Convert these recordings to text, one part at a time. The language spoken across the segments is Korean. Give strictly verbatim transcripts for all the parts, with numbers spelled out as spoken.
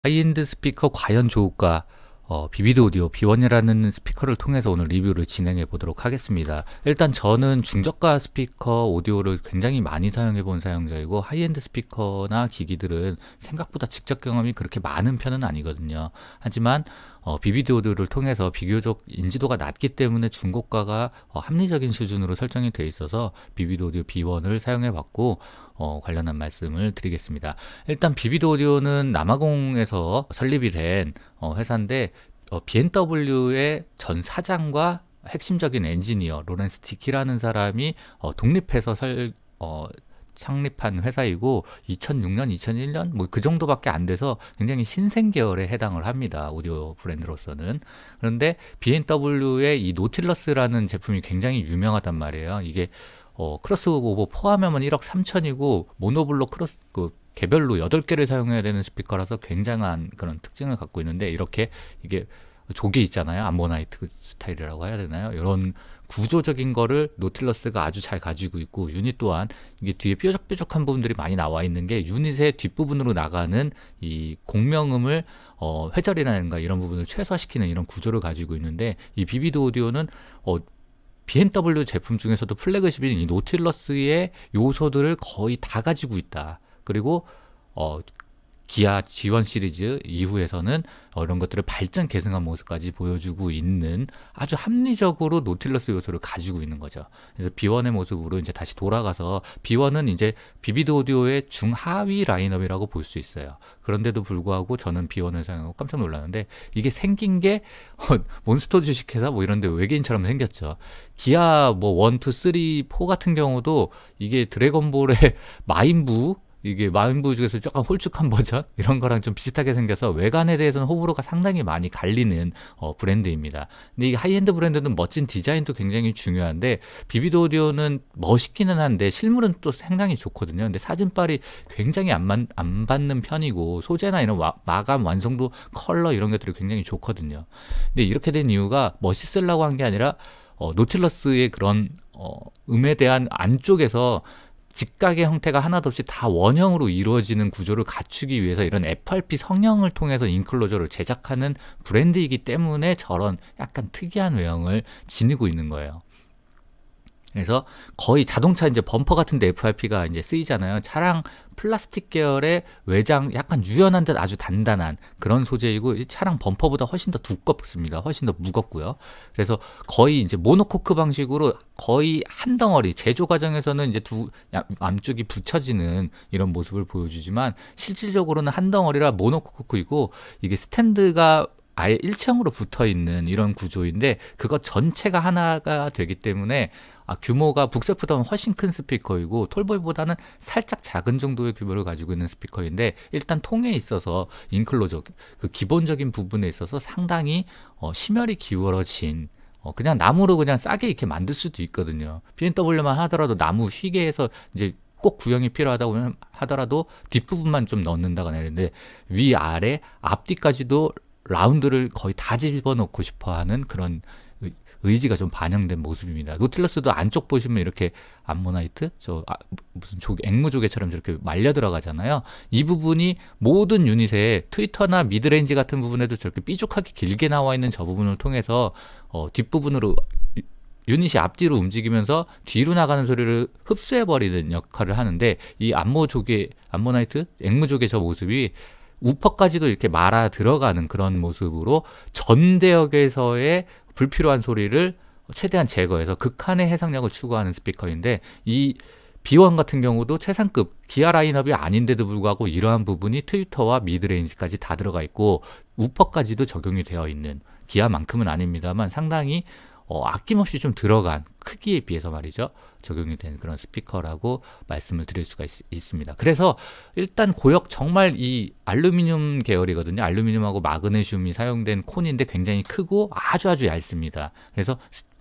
하이엔드 스피커 과연 좋을까? 어, 비비드 오디오 비 원이라는 스피커를 통해서 오늘 리뷰를 진행해 보도록 하겠습니다. 일단 저는 중저가 스피커 오디오를 굉장히 많이 사용해 본 사용자이고, 하이엔드 스피커나 기기들은 생각보다 직접 경험이 그렇게 많은 편은 아니거든요. 하지만 어, 비비드 오디오를 통해서 비교적 인지도가 낮기 때문에 중고가가 어, 합리적인 수준으로 설정이 되어 있어서 비비드 오디오 비 원을 사용해 봤고, 어, 관련한 말씀을 드리겠습니다. 일단 비비드 오디오는 남아공에서 설립이 된 어, 회사인데, 어, 비엠더블유의 전 사장과 핵심적인 엔지니어 로렌스 디키라는 사람이 어, 독립해서 설, 어, 창립한 회사이고, 이천육 년, 이천일 년 뭐 그 정도밖에 안 돼서 굉장히 신생 계열에 해당을 합니다. 오디오 브랜드로서는. 그런데 비엠더블유의 이 노틸러스라는 제품이 굉장히 유명하단 말이에요. 이게 어, 크로스오버 포함하면 일억 삼천이고 모노블록 크로스 그 개별로 여덟 개를 사용해야 되는 스피커라서 굉장한 그런 특징을 갖고 있는데, 이렇게 이게 조개 있잖아요. 암모나이트 스타일이라고 해야 되나요? 이런 구조적인 거를 노틸러스가 아주 잘 가지고 있고, 유닛 또한 이게 뒤에 뾰족뾰족한 부분들이 많이 나와 있는 게 유닛의 뒷부분으로 나가는 이 공명음을 어, 회절이라든가 이런 부분을 최소화시키는 이런 구조를 가지고 있는데, 이 비비드 오디오는 어, 비엠더블유 제품 중에서도 플래그십인 이 노틸러스의 요소들을 거의 다 가지고 있다. 그리고 어, 기아 지 원 시리즈 이후에서는 어, 이런 것들을 발전 계승한 모습까지 보여주고 있는 아주 합리적으로 노틸러스 요소를 가지고 있는 거죠. 그래서 비 원의 모습으로 이제 다시 돌아가서, 비 원은 이제 비비드 오디오의 중하위 라인업이라고 볼 수 있어요. 그런데도 불구하고 저는 비 원을 사용하고 깜짝 놀랐는데, 이게 생긴 게 어, 몬스터 주식회사 뭐 이런데 외계인처럼 생겼죠. 기아 뭐 일, 이, 삼, 사 같은 경우도 이게 드래곤볼의 마인부, 이게 마인부 중에서 조금 홀쭉한 버전 이런 거랑 좀 비슷하게 생겨서 외관에 대해서는 호불호가 상당히 많이 갈리는 어, 브랜드입니다. 근데 이 하이엔드 브랜드는 멋진 디자인도 굉장히 중요한데, 비비드 오디오는 멋있기는 한데 실물은 또 상당히 좋거든요. 근데 사진빨이 굉장히 안, 만, 안 받는 편이고, 소재나 이런 와, 마감 완성도, 컬러 이런 것들이 굉장히 좋거든요. 근데 이렇게 된 이유가 멋있으려고 한 게 아니라 어, 노틸러스의 그런 어, 음에 대한 안쪽에서 직각의 형태가 하나도 없이 다 원형으로 이루어지는 구조를 갖추기 위해서 이런 에프알피 성형을 통해서 인클로저를 제작하는 브랜드이기 때문에 저런 약간 특이한 외형을 지니고 있는 거예요. 그래서 거의 자동차 이제 범퍼 같은 데 에프알피가 이제 쓰이잖아요. 차량 플라스틱 계열의 외장, 약간 유연한 듯 아주 단단한 그런 소재이고, 이 차량 범퍼보다 훨씬 더 두껍습니다. 훨씬 더 무겁고요. 그래서 거의 이제 모노코크 방식으로 거의 한 덩어리, 제조 과정에서는 이제 두 안쪽이 붙여지는 이런 모습을 보여주지만, 실질적으로는 한 덩어리라 모노코크이고, 이게 스탠드가 아예 일체형으로 붙어 있는 이런 구조인데, 그거 전체가 하나가 되기 때문에 아, 규모가 북셀프보다는 훨씬 큰 스피커이고, 톨보이보다는 살짝 작은 정도의 규모를 가지고 있는 스피커인데, 일단 통에 있어서 인클로저 그 기본적인 부분에 있어서 상당히 어, 심혈이 기울어진, 어, 그냥 나무로 그냥 싸게 이렇게 만들 수도 있거든요. 비엠더블유만 하더라도 나무 휘게 해서 이제 꼭 구형이 필요하다고 하더라도 뒷부분만 좀 넣는다거나 이랬는데, 위아래 앞뒤까지도 라운드를 거의 다 집어넣고 싶어하는 그런 의지가 좀 반영된 모습입니다. 노틸러스도 안쪽 보시면 이렇게 암모나이트, 저 아, 무슨 조개, 앵무조개처럼 저렇게 말려 들어가잖아요. 이 부분이 모든 유닛에 트위터나 미드레인지 같은 부분에도 저렇게 삐죽하게 길게 나와 있는 저 부분을 통해서 어, 뒷부분으로 유닛이 앞뒤로 움직이면서 뒤로 나가는 소리를 흡수해버리는 역할을 하는데, 이 암모조개, 암모나이트, 앵무조개 저 모습이 우퍼까지도 이렇게 말아 들어가는 그런 모습으로 전대역에서의 불필요한 소리를 최대한 제거해서 극한의 해상력을 추구하는 스피커인데, 이 비 원 같은 경우도 최상급 기아 라인업이 아닌데도 불구하고 이러한 부분이 트위터와 미드레인지까지 다 들어가 있고, 우퍼까지도 적용이 되어 있는, 기아만큼은 아닙니다만 상당히 어, 아낌없이 좀 들어간, 크기에 비해서 말이죠, 적용이 된 그런 스피커라고 말씀을 드릴 수가 있, 있습니다. 그래서 일단 고역, 정말 이 알루미늄 계열이거든요. 알루미늄하고 마그네슘이 사용된 콘인데 굉장히 크고 아주 아주 얇습니다. 그래서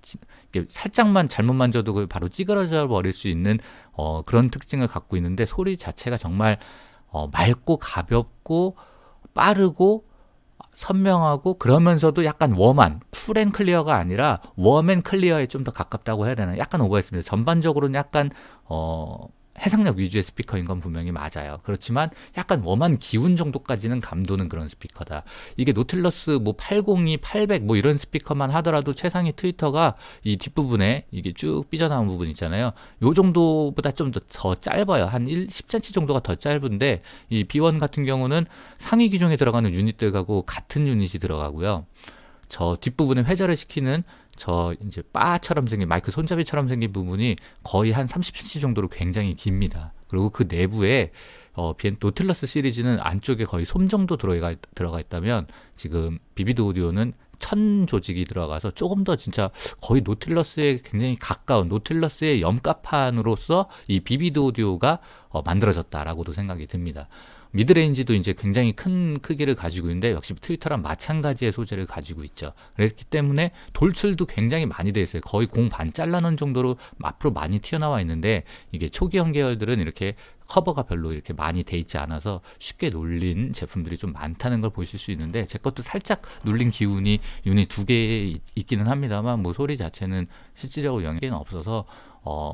살짝만 잘못 만져도 그걸 바로 찌그러져 버릴 수 있는 어, 그런 특징을 갖고 있는데, 소리 자체가 정말 어, 맑고 가볍고 빠르고 선명하고, 그러면서도 약간 웜한, 쿨앤 클리어가 아니라 웜앤 클리어에 좀 더 가깝다고 해야 되나, 약간 오버했습니다. 전반적으로는 약간 어, 해상력 위주의 스피커인 건 분명히 맞아요. 그렇지만 약간 웜한 기운 정도까지는 감도는 그런 스피커다. 이게 노틸러스 뭐 팔백이, 팔백 뭐 이런 스피커만 하더라도 최상위 트위터가 이 뒷부분에 이게 쭉 삐져나온 부분 있잖아요. 요 정도보다 좀 더 더 짧아요. 한 십 센티미터 정도가 더 짧은데 이 비 원 같은 경우는 상위 기종에 들어가는 유닛들하고 같은 유닛이 들어가고요. 저 뒷부분에 회전을 시키는 저 이제 바처럼 생긴 마이크 손잡이처럼 생긴 부분이 거의 한 삼십 센티미터 정도로 굉장히 깁니다. 그리고 그 내부에 어, 비엔 노틸러스 시리즈는 안쪽에 거의 솜 정도 들어가, 들어가 있다면 지금 비비드 오디오는 천 조직이 들어가서 조금 더 진짜 거의 노틸러스에 굉장히 가까운 노틸러스의 염가판으로서 이 비비드 오디오가 어, 만들어졌다라고도 생각이 듭니다. 미드레인지도 이제 굉장히 큰 크기를 가지고 있는데 역시 트위터랑 마찬가지의 소재를 가지고 있죠. 그렇기 때문에 돌출도 굉장히 많이 돼 있어요. 거의 공 반 잘라놓은 정도로 앞으로 많이 튀어나와 있는데 이게 초기형 계열들은 이렇게 커버가 별로 이렇게 많이 돼 있지 않아서 쉽게 눌린 제품들이 좀 많다는 걸 보실 수 있는데 제 것도 살짝 눌린 기운이 유닛 두 개 있기는 합니다만 뭐 소리 자체는 실질적으로 영향은 없어서 어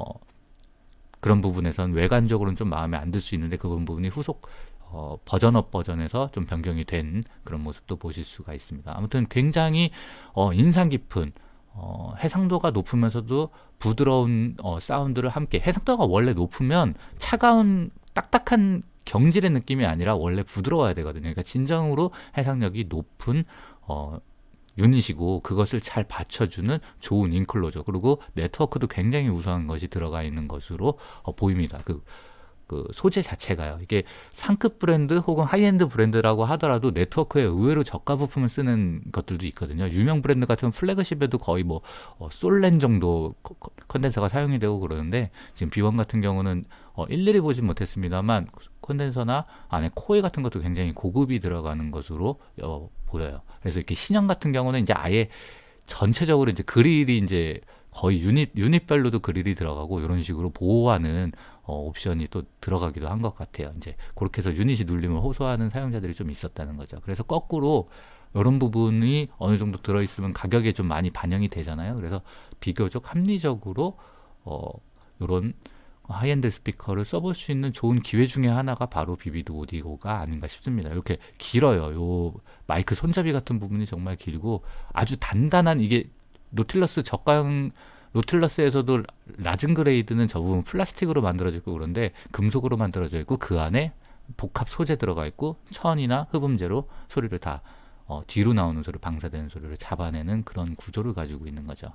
그런 부분에선 외관적으로는 좀 마음에 안 들 수 있는데 그 부분이 후속 어, 버전업 버전에서 좀 변경이 된 그런 모습도 보실 수가 있습니다. 아무튼 굉장히 어, 인상 깊은 어, 해상도가 높으면서도 부드러운 어, 사운드를 함께 해상도가 원래 높으면 차가운 딱딱한 경질의 느낌이 아니라 원래 부드러워야 되거든요. 그러니까 진정으로 해상력이 높은 어, 유닛이고 그것을 잘 받쳐주는 좋은 인클로저 그리고 네트워크도 굉장히 우수한 것이 들어가 있는 것으로 어, 보입니다. 그 그 소재 자체가요. 이게 상급 브랜드 혹은 하이엔드 브랜드라고 하더라도 네트워크에 의외로 저가 부품을 쓰는 것들도 있거든요. 유명 브랜드 같은 플래그십에도 거의 뭐 어, 솔렌 정도 컨덴서가 사용이 되고 그러는데 지금 비 원 같은 경우는 어, 일일이 보진 못했습니다만 컨덴서나 안에 코일 같은 것도 굉장히 고급이 들어가는 것으로 어, 보여요. 그래서 이렇게 신형 같은 경우는 이제 아예 전체적으로 이제 그릴이 이제 거의 유닛, 유닛별로도 그릴이 들어가고 이런 식으로 보호하는 어, 옵션이 또 들어가기도 한 것 같아요. 이제 그렇게 해서 유닛이 눌림을 호소하는 사용자들이 좀 있었다는 거죠. 그래서 거꾸로 이런 부분이 어느 정도 들어있으면 가격에 좀 많이 반영이 되잖아요. 그래서 비교적 합리적으로 어, 이런 하이엔드 스피커를 써볼 수 있는 좋은 기회 중에 하나가 바로 비비드 오디오가 아닌가 싶습니다. 이렇게 길어요. 요 마이크 손잡이 같은 부분이 정말 길고 아주 단단한 이게 노틸러스 저가형 노틸러스에서도 낮은 그레이드는 저 부분 플라스틱으로 만들어져 있고 그런데 금속으로 만들어져 있고 그 안에 복합 소재 들어가 있고 천이나 흡음재로 소리를 다 어, 뒤로 나오는 소리, 방사되는 소리를 잡아내는 그런 구조를 가지고 있는 거죠.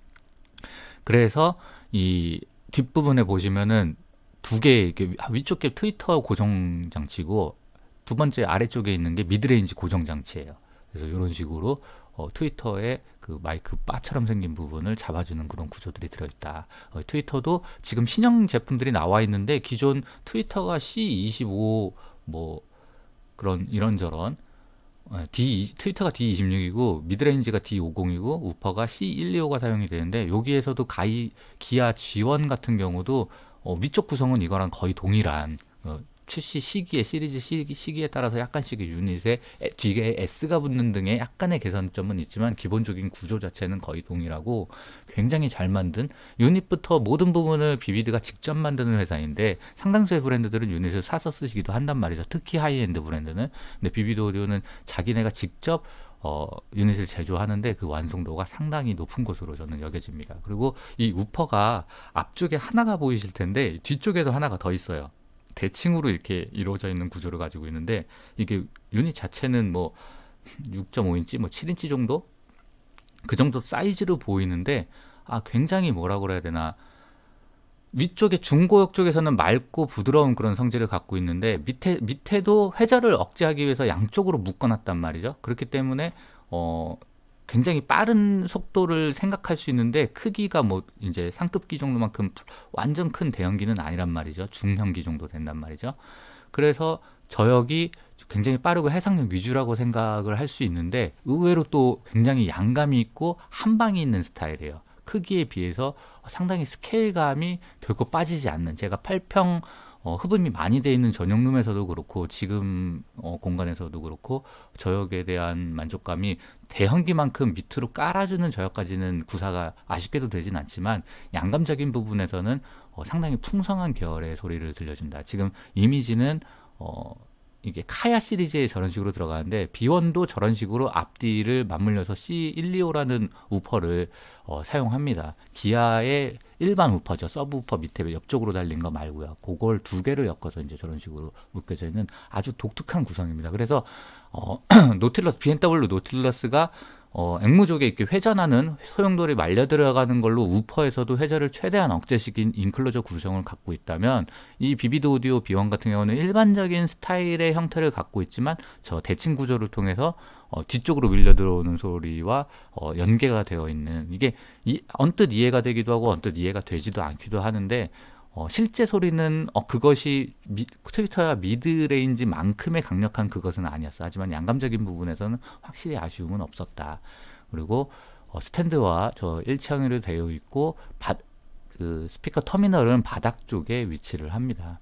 그래서 이 뒷부분에 보시면은 두 개, 위쪽 게 트위터 고정 장치고 두 번째 아래쪽에 있는 게 미드레인지 고정 장치예요. 그래서 이런 식으로 어, 트위터의 그 마이크 바처럼 생긴 부분을 잡아주는 그런 구조들이 들어있다. 어, 트위터도 지금 신형 제품들이 나와 있는데 기존 트위터가 씨 이십오 뭐 그런 이런저런 어, D, 트위터가 디 이십육이고 미드레인지가 디 오십이고 우퍼가 씨 백이십오가 사용이 되는데 여기에서도 가이, 기아 지 원 같은 경우도 어, 위쪽 구성은 이거랑 거의 동일한 어, 출시 시기에 시리즈 시기, 시기에 따라서 약간씩 유닛에 뒤에 S가 붙는 등의 약간의 개선점은 있지만 기본적인 구조 자체는 거의 동일하고 굉장히 잘 만든 유닛부터 모든 부분을 비비드가 직접 만드는 회사인데 상당수의 브랜드들은 유닛을 사서 쓰시기도 한단 말이죠. 특히 하이엔드 브랜드는. 근데 비비드 오디오는 자기네가 직접 어, 유닛을 제조하는데 그 완성도가 상당히 높은 것으로 저는 여겨집니다. 그리고 이 우퍼가 앞쪽에 하나가 보이실 텐데 뒤쪽에도 하나가 더 있어요. 대칭으로 이렇게 이루어져 있는 구조를 가지고 있는데 이게 유닛 자체는 뭐 육 점 오 인치, 뭐 칠 인치 정도? 그 정도 사이즈로 보이는데 아 굉장히 뭐라고 그래야 되나 위쪽에 중고역 쪽에서는 맑고 부드러운 그런 성질을 갖고 있는데 밑에, 밑에도 회전을 억제하기 위해서 양쪽으로 묶어놨단 말이죠. 그렇기 때문에 어 굉장히 빠른 속도를 생각할 수 있는데 크기가 뭐 이제 상급기 정도만큼 완전 큰 대형기는 아니란 말이죠. 중형기 정도 된단 말이죠. 그래서 저역이 굉장히 빠르고 해상력 위주라고 생각을 할 수 있는데 의외로 또 굉장히 양감이 있고 한방이 있는 스타일이에요. 크기에 비해서 상당히 스케일감이 결코 빠지지 않는 제가 팔 평 어, 흡음이 많이 돼 있는 전용룸에서도 그렇고 지금 어, 공간에서도 그렇고 저역에 대한 만족감이 대형기만큼 밑으로 깔아주는 저역까지는 구사가 아쉽게도 되진 않지만 양감적인 부분에서는 어, 상당히 풍성한 계열의 소리를 들려준다. 지금 이미지는 어, 이게 카야 시리즈에 저런 식으로 들어가는데 비원도 저런 식으로 앞뒤를 맞물려서 씨 백이십오라는 우퍼를 어, 사용합니다. 기아의 일반 우퍼죠. 서브 우퍼 밑에 옆쪽으로 달린 거 말고요. 그걸 두 개를 엮어서 이제 저런 식으로 묶여져 있는 아주 독특한 구성입니다. 그래서 어, 노틸러스 비엠더블유 노틸러스가 어, 앵무족에 이렇게 회전하는 소용돌이 말려 들어가는 걸로 우퍼에서도 회전을 최대한 억제시킨 인클로저 구성을 갖고 있다면 이 비비드 오디오 비원 같은 경우는 일반적인 스타일의 형태를 갖고 있지만 저 대칭 구조를 통해서 어, 뒤쪽으로 밀려 들어오는 소리와 어, 연계가 되어 있는 이게 이, 언뜻 이해가 되기도 하고 언뜻 이해가 되지도 않기도 하는데 어, 실제 소리는 어, 그것이 미, 트위터야 미드레인지만큼의 강력한 그것은 아니었어. 하지만 양감적인 부분에서는 확실히 아쉬움은 없었다. 그리고 어, 스탠드와 저 일체형으로 되어 있고 바, 그 스피커 터미널은 바닥 쪽에 위치를 합니다.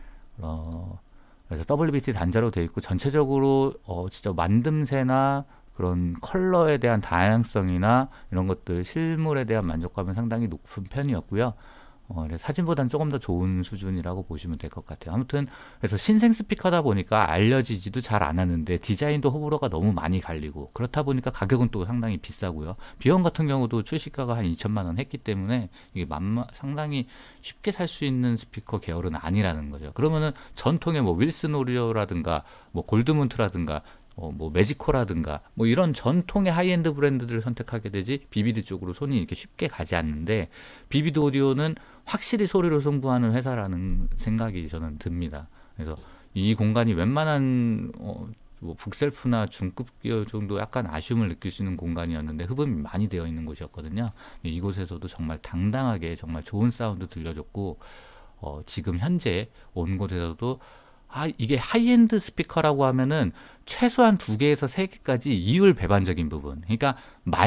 어, 그래서 더블유비티 단자로 되어 있고 전체적으로 어, 진짜 만듦새나 그런 컬러에 대한 다양성이나 이런 것들 실물에 대한 만족감은 상당히 높은 편이었고요. 어, 사진보다는 조금 더 좋은 수준이라고 보시면 될 것 같아요. 아무튼 그래서 신생 스피커다 보니까 알려지지도 잘 않았는데 디자인도 호불호가 너무 많이 갈리고 그렇다 보니까 가격은 또 상당히 비싸고요. 비원 같은 경우도 출시가가 한 이천만 원 했기 때문에 이게 만마, 상당히 쉽게 살 수 있는 스피커 계열은 아니라는 거죠. 그러면은 전통의 뭐 윌슨 오디오라든가 뭐 골드문트라든가 어, 뭐 매지코라든가 뭐 이런 전통의 하이엔드 브랜드들을 선택하게 되지 비비드 쪽으로 손이 이렇게 쉽게 가지 않는데 비비드 오디오는 확실히 소리로 승부하는 회사라는 생각이 저는 듭니다. 그래서 이 공간이 웬만한 어, 뭐 북셀프나 중급 기업 정도 약간 아쉬움을 느낄 수 있는 공간이었는데 흡음이 많이 되어 있는 곳이었거든요. 이곳에서도 정말 당당하게 정말 좋은 사운드 들려줬고 어, 지금 현재 온 곳에서도 아, 이게 하이엔드 스피커라고 하면은 최소한 두 개에서 세 개까지 이율 배반적인 부분. 그러니까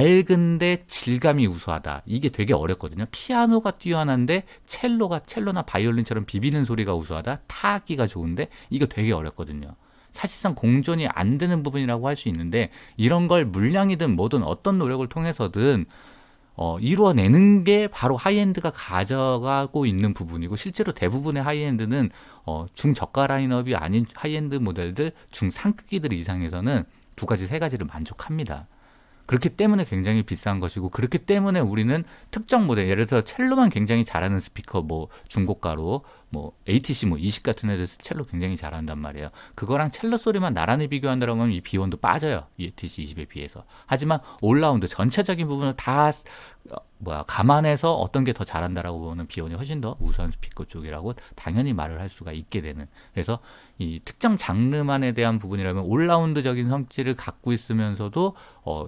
맑은데 질감이 우수하다. 이게 되게 어렵거든요. 피아노가 뛰어난데 첼로가 첼로나 바이올린처럼 비비는 소리가 우수하다. 타악기가 좋은데 이거 되게 어렵거든요. 사실상 공존이 안 되는 부분이라고 할 수 있는데 이런 걸 물량이든 뭐든 어떤 노력을 통해서든 어, 이루어내는 게 바로 하이엔드가 가져가고 있는 부분이고 실제로 대부분의 하이엔드는 어, 중저가 라인업이 아닌 하이엔드 모델들 중상급기들 이상에서는 두 가지 세 가지를 만족합니다. 그렇기 때문에 굉장히 비싼 것이고 그렇기 때문에 우리는 특정 모델 예를 들어서 첼로만 굉장히 잘하는 스피커 뭐 중고가로 뭐 에이티씨 뭐 이십 같은 애들 첼로 굉장히 잘한단 말이에요. 그거랑 첼로 소리만 나란히 비교한다고 하면 이 비원도 빠져요. 에이티씨 이십에 비해서. 하지만 올라운드 전체적인 부분을 다 어, 뭐야 감안해서 어떤 게 더 잘한다라고 보면 비원이 훨씬 더 우수한 스피커 쪽이라고 당연히 말을 할 수가 있게 되는. 그래서 이 특정 장르만에 대한 부분이라면 올라운드적인 성질을 갖고 있으면서도 어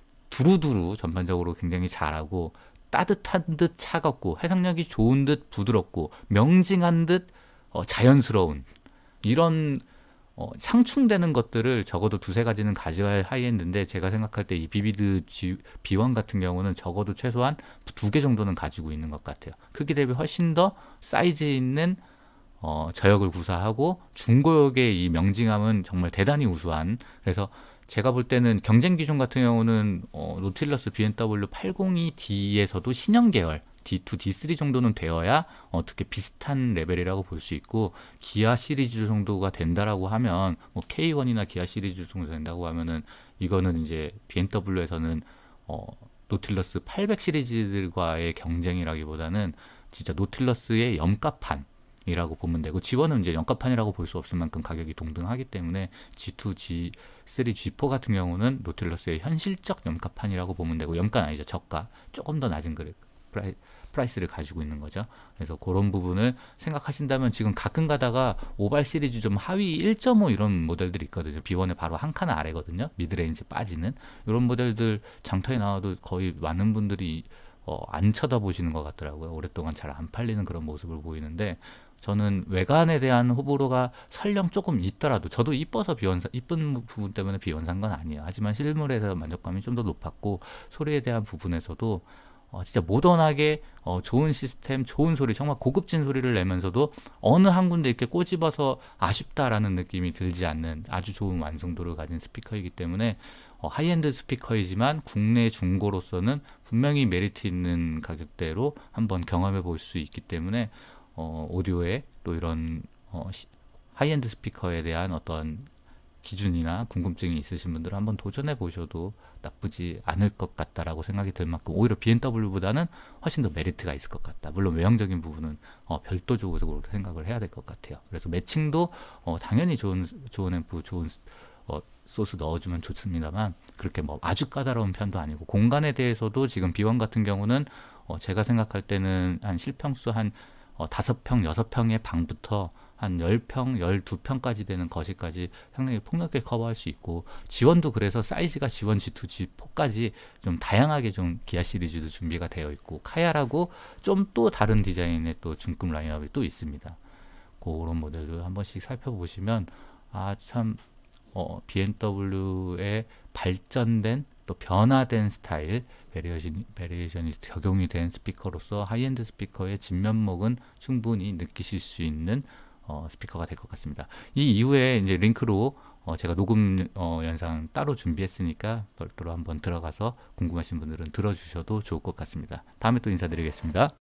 두루두루 전반적으로 굉장히 잘하고 따뜻한 듯 차갑고 해상력이 좋은 듯 부드럽고 명징한 듯 어, 자연스러운 이런 어, 상충되는 것들을 적어도 두세 가지는 가져야 할 하이엔드인데 제가 생각할 때 이 비비드 지, 비원 같은 경우는 적어도 최소한 두 개 정도는 가지고 있는 것 같아요. 크기 대비 훨씬 더 사이즈 있는 어, 저역을 구사하고 중고역의 이 명징함은 정말 대단히 우수한. 그래서 제가 볼 때는 경쟁 기종 같은 경우는 어, 노틸러스 비엠더블유 팔백이 디에서도 신형 계열 디 투, 디 쓰리 정도는 되어야 어떻게 비슷한 레벨이라고 볼 수 있고 기아 시리즈 정도가 된다라고 하면 뭐 케이 원이나 기아 시리즈 정도 된다고 하면은 이거는 이제 비엠더블유에서는 어, 노틸러스 팔백 시리즈들과의 경쟁이라기보다는 진짜 노틸러스의 염가판 이라고 보면 되고 지원은 이제 연가판이라고 볼 수 없을 만큼 가격이 동등하기 때문에 지 투, 지 쓰리, 지 포 같은 경우는 노틸러스의 현실적 염가판이라고 보면 되고 염가는 아니죠. 저가 조금 더 낮은 그 프라이, 프라이스를 가지고 있는 거죠. 그래서 그런 부분을 생각하신다면 지금 가끔 가다가 오발 시리즈 좀 하위 일 점 오 이런 모델들이 있거든요. 비원의 바로 한 칸 아래거든요. 미드레인지 빠지는 이런 모델들 장터에 나와도 거의 많은 분들이 어, 안 쳐다보시는 것 같더라고요. 오랫동안 잘 안 팔리는 그런 모습을 보이는데 저는 외관에 대한 호불호가 설령 조금 있더라도 저도 이뻐서 비원사 이쁜 부분 때문에 비원사인 건 아니에요. 하지만 실물에서 만족감이 좀 더 높았고 소리에 대한 부분에서도 어, 진짜 모던하게 어, 좋은 시스템, 좋은 소리, 정말 고급진 소리를 내면서도 어느 한 군데 이렇게 꼬집어서 아쉽다라는 느낌이 들지 않는 아주 좋은 완성도를 가진 스피커이기 때문에 어, 하이엔드 스피커이지만 국내 중고로서는 분명히 메리트 있는 가격대로 한번 경험해 볼 수 있기 때문에 어, 오디오에 또 이런 어, 시, 하이엔드 스피커에 대한 어떤 기준이나 궁금증이 있으신 분들은 한번 도전해 보셔도 나쁘지 않을 것 같다라고 생각이 들 만큼 오히려 비엠더블유보다는 훨씬 더 메리트가 있을 것 같다. 물론 외형적인 부분은 어, 별도적으로 생각을 해야 될 것 같아요. 그래서 매칭도 어, 당연히 좋은 좋은 앰프, 좋은 어, 소스 넣어주면 좋습니다만 그렇게 뭐 아주 까다로운 편도 아니고 공간에 대해서도 지금 비원 같은 경우는 어, 제가 생각할 때는 한 실평수 한 어, 다섯 평, 여섯 평의 방부터 한 십 평, 십이 평까지 되는 거실까지 상당히 폭넓게 커버할 수 있고 지원도 그래서 사이즈가 지원 지 투, 지 포까지 좀 다양하게 좀 기아 시리즈도 준비가 되어 있고 카야라고 좀 또 다른 디자인의 또 중급 라인업이 또 있습니다. 그런 모델도 한 번씩 살펴보시면 아 참 어, 비엠더블유의 발전된 또 변화된 스타일 베리에이션, 베리에이션이 적용이 된 스피커로서 하이엔드 스피커의 진면목은 충분히 느끼실 수 있는 어, 스피커가 될 것 같습니다. 이 이후에 이제 링크로 어, 제가 녹음 어, 영상 따로 준비했으니까 별도로 한번 들어가서 궁금하신 분들은 들어주셔도 좋을 것 같습니다. 다음에 또 인사드리겠습니다.